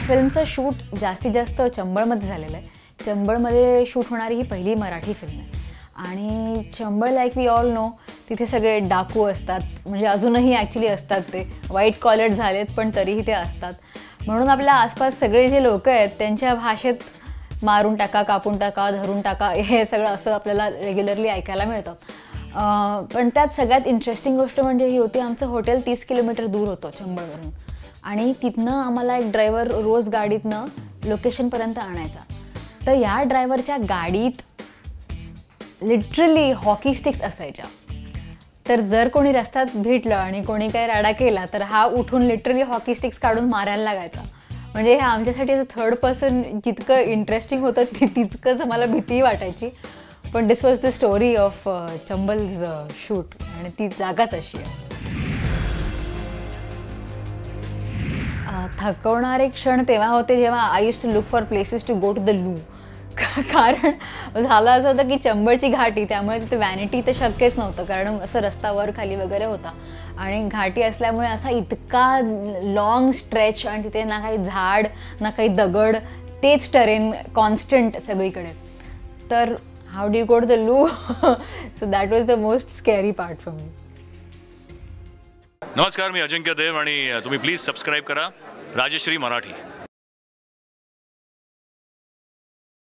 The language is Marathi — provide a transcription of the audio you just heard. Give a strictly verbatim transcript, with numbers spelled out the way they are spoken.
फिल्मचं शूट जास्तीत जास्त चंबळमध्ये झालेलं आहे. चंबळमध्ये शूट होणारी ही पहिली मराठी फिल्म आहे आणि Chambal like we all know तिथे सगळे डाकू असतात, म्हणजे अजूनही ॲक्च्युली असतात, ते वाईट कॉलर झालेत पण तरीही ते असतात. म्हणून आपल्या आसपास सगळे जे लोक आहेत त्यांच्या भाषेत मारून टाका, कापून टाका, धरून टाका हे सगळं असं आपल्याला रेग्युलरली ऐकायला मिळतं. पण त्यात सगळ्यात इंटरेस्टिंग गोष्ट म्हणजे ही होती, आमचं हॉटेल तीस किलोमीटर दूर होतं चंबळवरून आणि तिथनं आम्हाला एक ड्रायव्हर रोज गाडीतनं लोकेशनपर्यंत आणायचा. तर या ड्रायव्हरच्या गाडीत लिटरली हॉकी स्टिक्स असायच्या. तर जर कोणी रस्त्यात भेटलं आणि कोणी काही राडा केला तर हा उठून लिटरली हॉकी स्टिक्स काढून मारायला लागायचा. म्हणजे हे आमच्यासाठी असं थर्ड पर्सन जितकं इंटरेस्टिंग होतं ती तितकंच आम्हाला भीतीही वाटायची. पण this was the story of Chambal's shoot आणि ती जागाच अशी आहे. थकवणारे क्षण तेव्हा होते जेव्हा I used to look for places to go to the loo. कारण झालं असं होतं की चंबळची घाटी, त्यामुळे तिथे वॅनिटी तर शक्यच नव्हतं, कारण असं रस्ता वर खाली वगैरे होता आणि घाटी असल्यामुळे असा इतका लॉंग स्ट्रेच आणि तिथे ना काही झाड ना काही दगड, तेच टरेन कॉन्स्टंट सगळीकडे. तर how do you go to the loo? So that was the most scary part for me. नमस्कार, मी अजिंक्य देव आणि तुम्ही प्लीज सबस्क्राईब करा राजश्री मराठी.